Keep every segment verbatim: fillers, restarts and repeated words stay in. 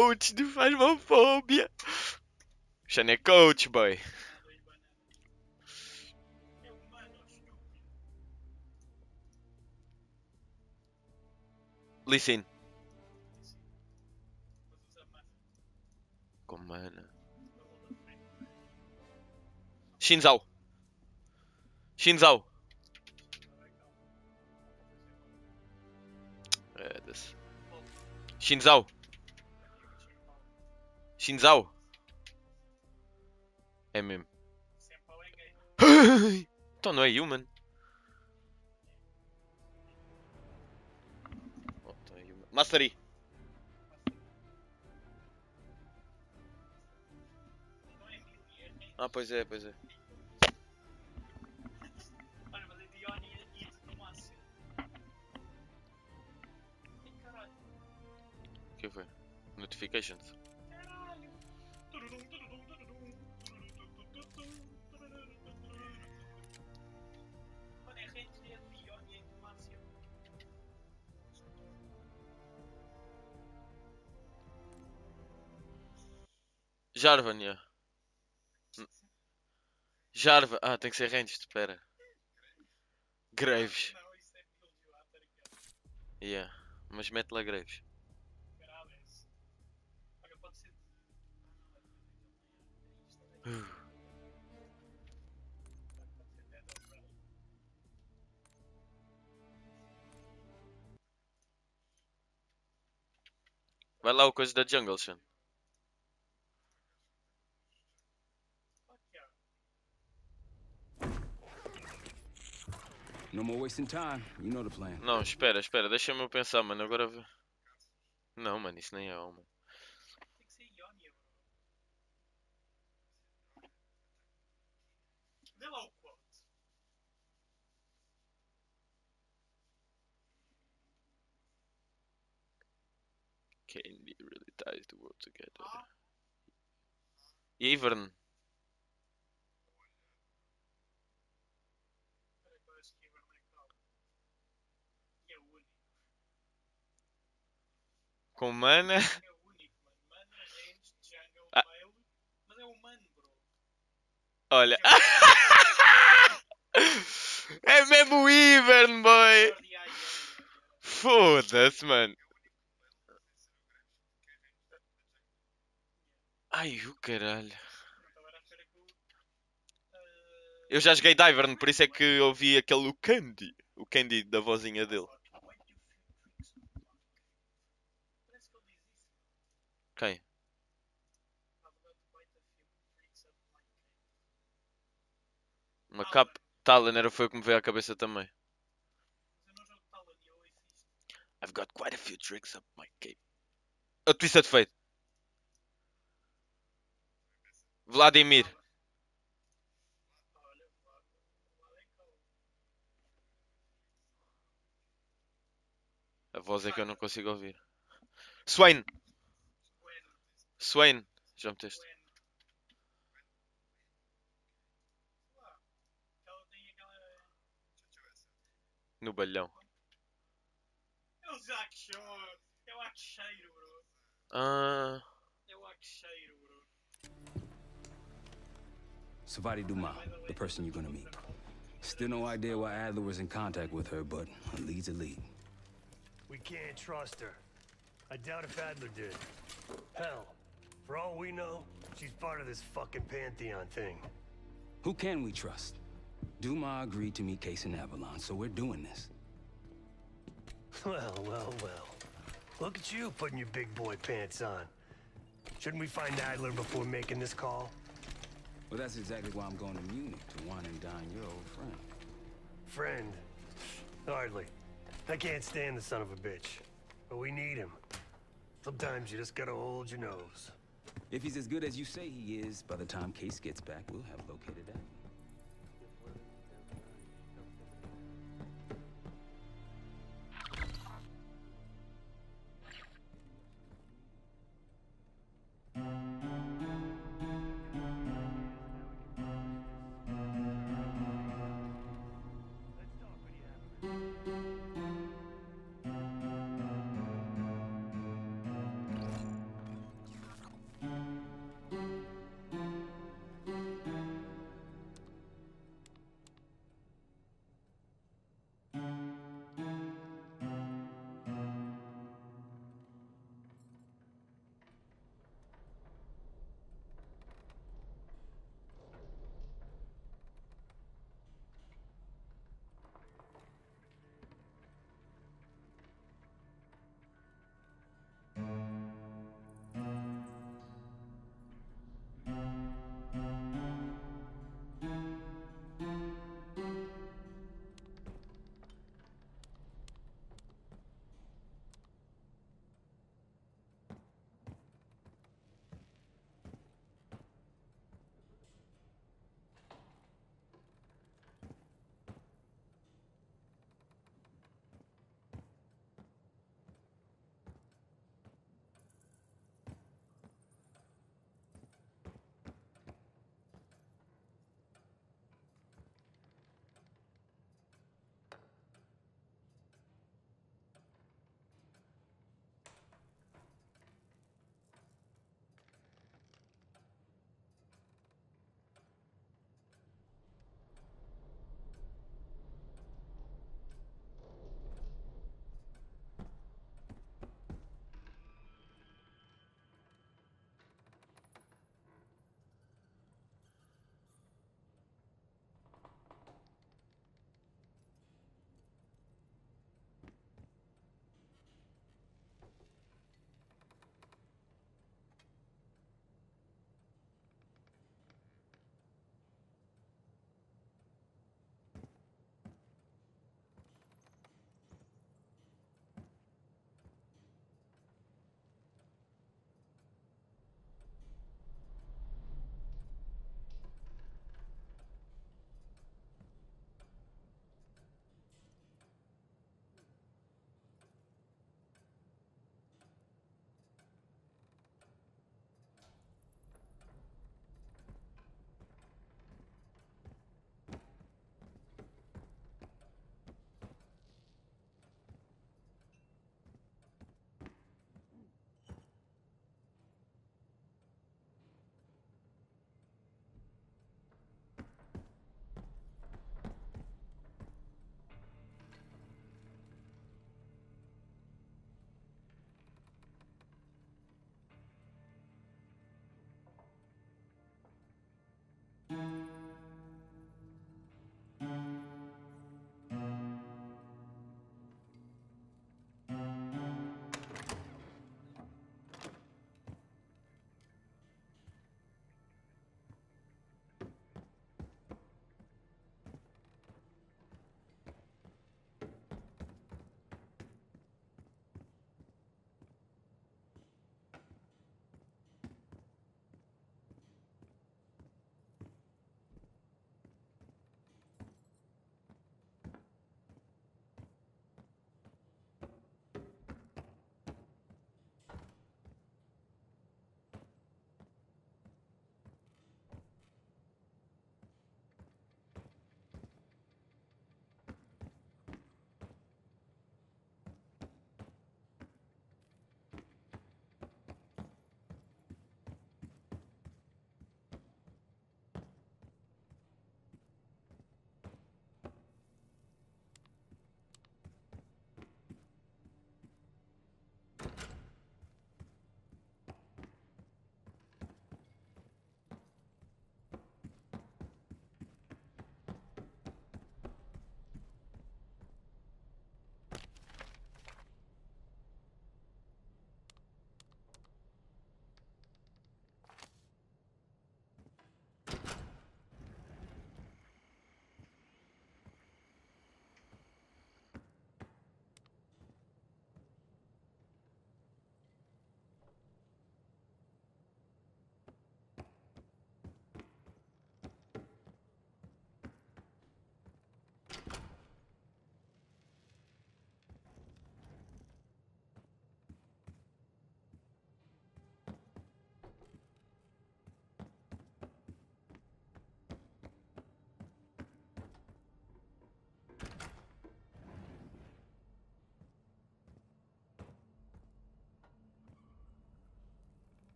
coach de fasmofobia. Xana é coach, boy. Listen. Com mana. Shinzao. Shinzao. É, desse. Shinzao. Shinzao. É mesmo. Então não é human. Oh, então é human. Mastery. Ah, pois é, pois é. O que foi? Notifications. Jarvan, yeah. Jarvan. Ah, tem que ser ranged, espera. Graves. Yeah, mas mete lá Graves. Vai lá o coisa da jungle, Sean. No more wasting time. You know the plan. Não, espera, espera, deixa-me eu pensar, mano. Agora. Não, mano, isso nem é alma. Candy really ties the world together. Ivern. Com mana. Ah. Olha. É mesmo o Ivern, boy. Foda-se, mano. Ai, o caralho. Eu já joguei Divern, por isso é que eu ouvi aquele o Candy. O Candy da vozinha dele. Quem? Uma capa. Talon era foi o que me veio à cabeça também. I've got quite a few tricks up my cape. A Twisted Fate. Vladimir. A voz é que eu não consigo ouvir. Swain. Swain. Já meteste. No balhão. É o Zaxor. É o Axeiro, bro. Ah. É o Axeiro, bro. Savati Dumas, the person you're gonna meet. Still no idea why Adler was in contact with her, but a lead's a lead. We can't trust her. I doubt if Adler did. Hell, for all we know, she's part of this fucking Pantheon thing. Who can we trust? Dumas agreed to meet Case in Avalon, so we're doing this. Well, well, well. Look at you putting your big boy pants on. Shouldn't we find Adler before making this call? Well, that's exactly why I'm going to Munich, to wine and dine your old friend. Friend? Hardly. I can't stand the son of a bitch. But we need him. Sometimes you just gotta hold your nose. If he's as good as you say he is, by the time Case gets back, we'll have located Adler.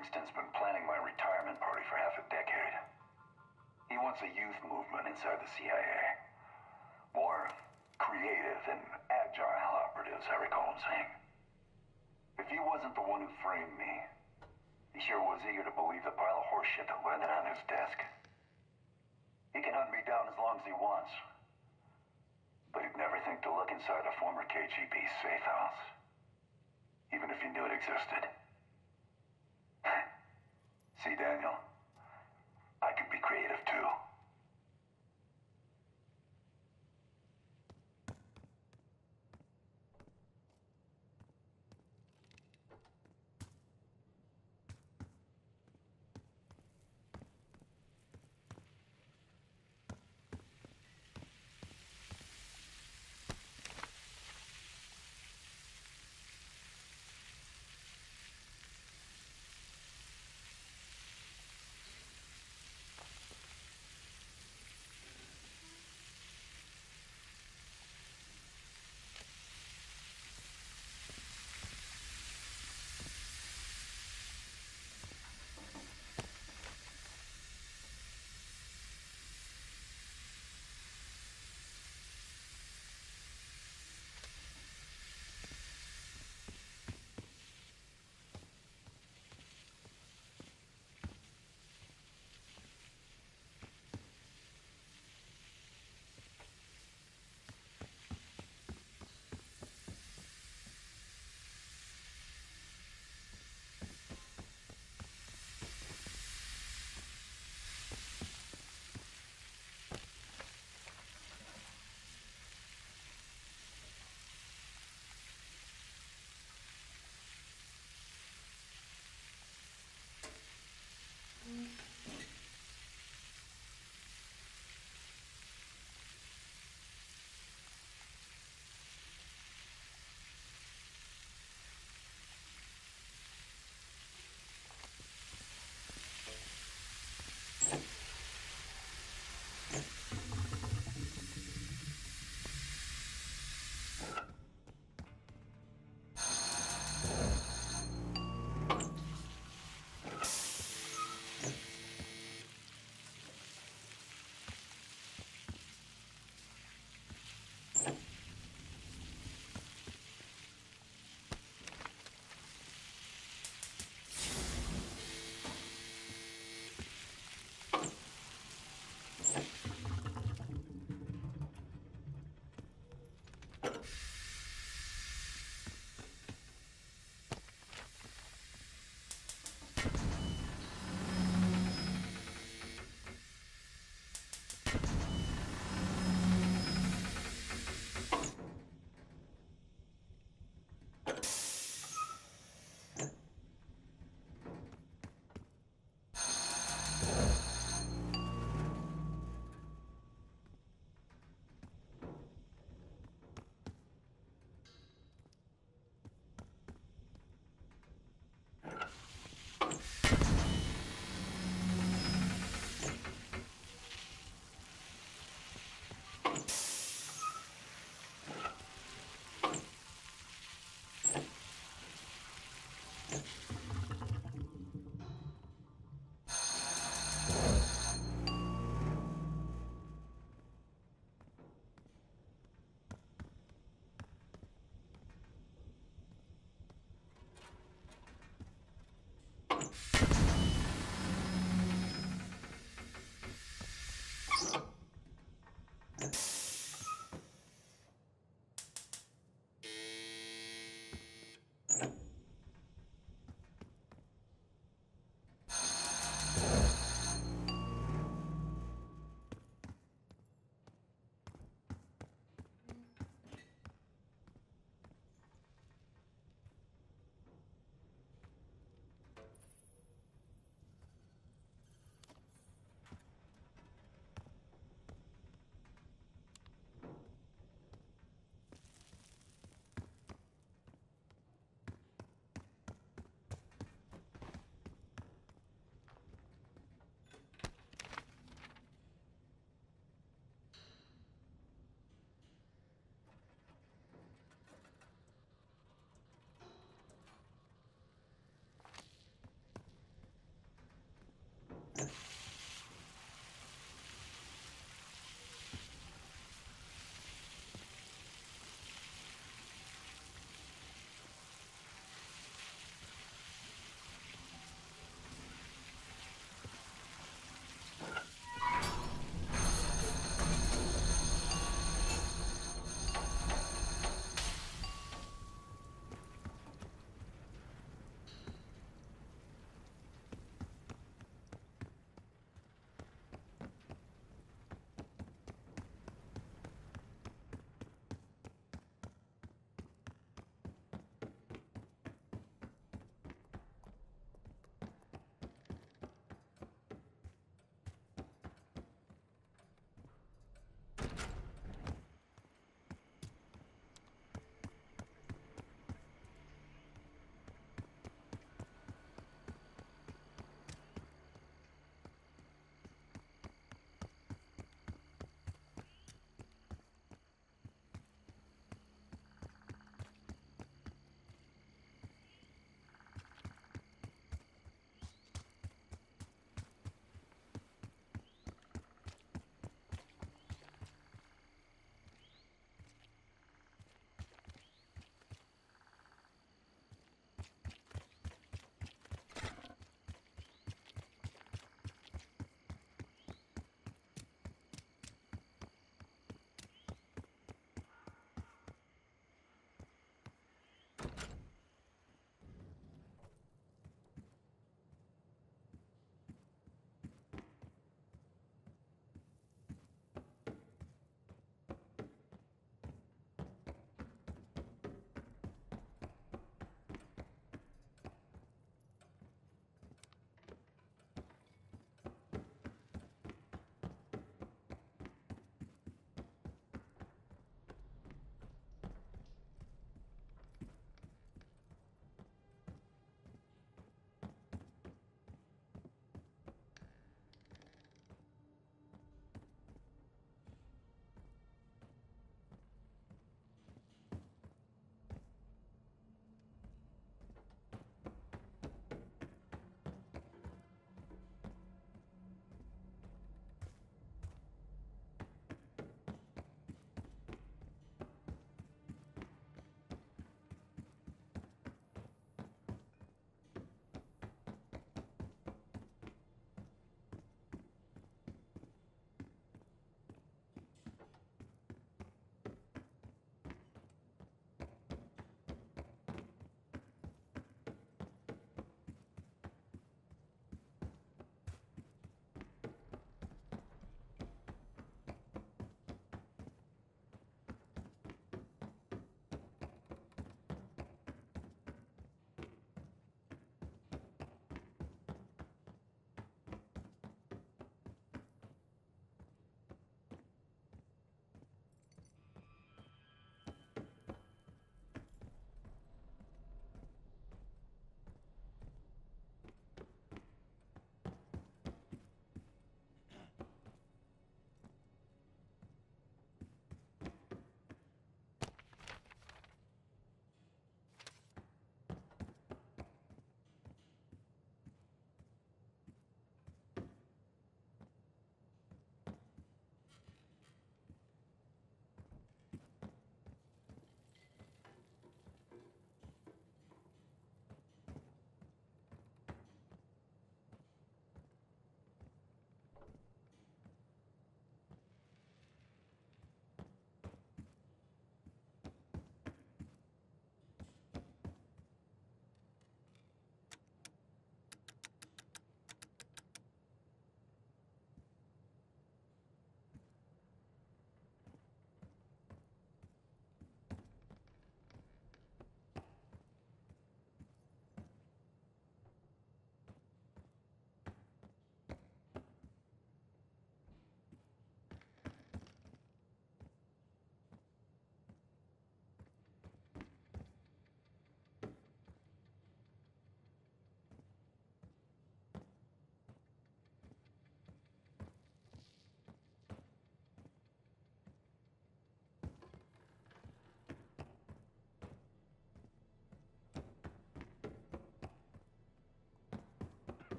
Kingston's been planning my retirement party for half a decade. He wants a youth movement inside the C I A. More creative and agile operatives, I recall him saying. If he wasn't the one who framed me, he sure was eager to believe the pile of horseshit that landed on his desk. He can hunt me down as long as he wants. But he'd never think to look inside a former K G B safe house. Even if he knew it existed. See, Daniel? I could be creative too.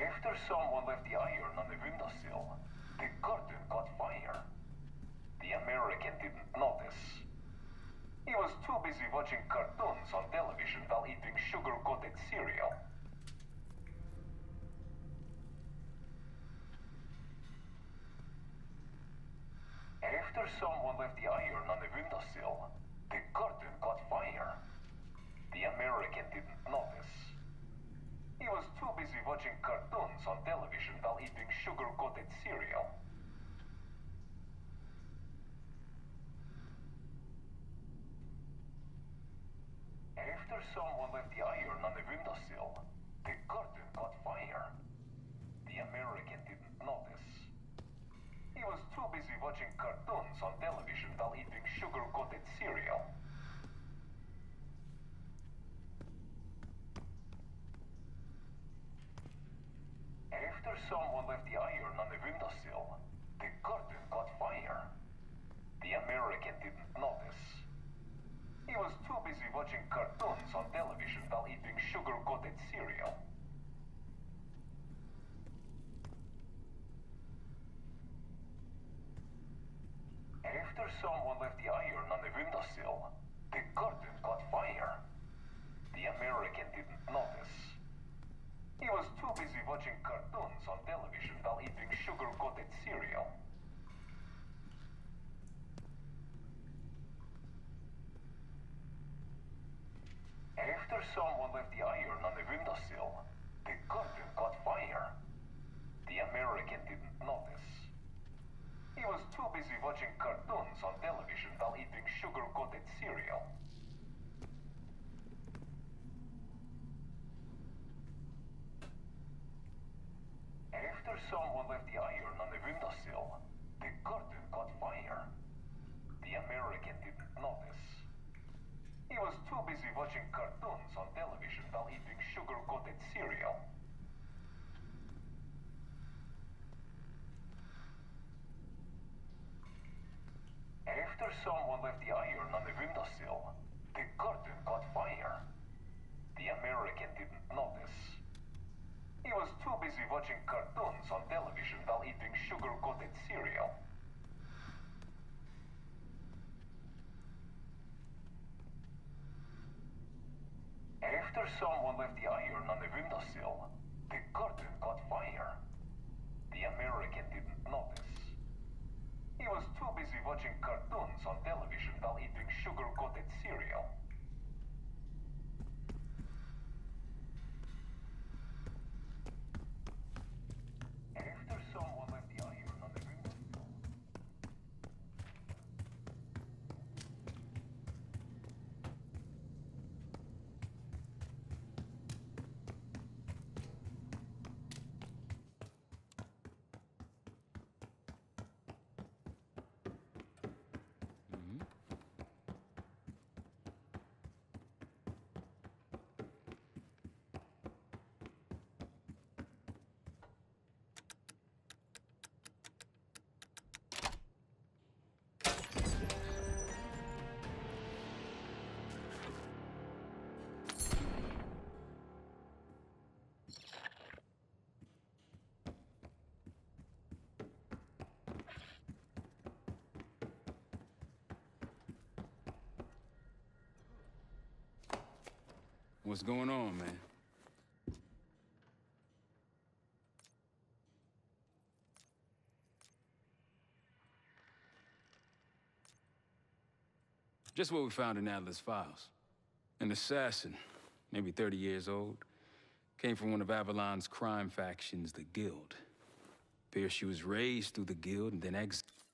After someone left the iron on the windowsill, the curtain caught fire. The American didn't notice. He was too busy watching cartoons on television while eating sugar-coated cereal. After someone left the iron on the windowsill, the curtain caught fire. The American didn't notice. He was too busy watching cartoons on television while eating sugar-coated cereal. After someone left the iron on the windowsill, the curtain caught fire. The American didn't notice. He was too busy watching cartoons on television while eating sugar-coated cereal. After someone left the iron on the windowsill, the curtain caught fire. The American didn't notice. He was too busy watching cartoons on television while eating sugar-coated cereal. After someone left the iron on the windowsill, the curtain caught fire. The American didn't notice. He was too busy watching cartoons on television while eating sugar-coated cereal. After someone left the iron on the windowsill, the curtain caught fire. The American didn't notice. He was too busy watching cartoons on television while eating sugar-coated cereal. After someone left the iron on the windowsill, the curtain caught fire. The American didn't notice. He was too busy watching cartoons on television while eating sugar-coated cereal. After someone left the iron on the windowsill, the curtain caught fire. The American didn't notice. He was too busy watching cartoons on television while eating sugar-coated cereal. After someone left the iron on the windowsill, the curtain caught fire. The American didn't notice. He was too busy watching cartoons on television while eating sugar-coated cereal. After someone left the iron on the windowsill, What's going on, man? Just what we found in Adler's files. An assassin, maybe thirty years old, came from one of Avalon's crime factions, the Guild. Appears she was raised through the Guild and then ex-